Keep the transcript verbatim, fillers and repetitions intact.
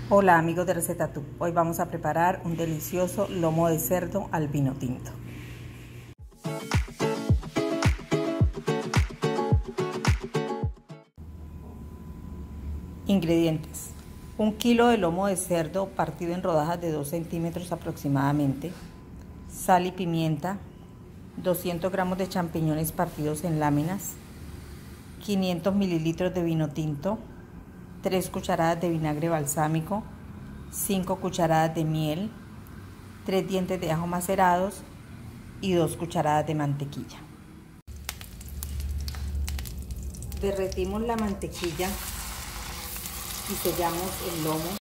Hola amigos de Receta Tub, hoy vamos a preparar un delicioso lomo de cerdo al vino tinto. Ingredientes: un kilo de lomo de cerdo partido en rodajas de dos centímetros aproximadamente, sal y pimienta, doscientos gramos de champiñones partidos en láminas, quinientos mililitros de vino tinto, tres cucharadas de vinagre balsámico, cinco cucharadas de miel, tres dientes de ajo macerados y dos cucharadas de mantequilla. Derretimos la mantequilla y sellamos el lomo.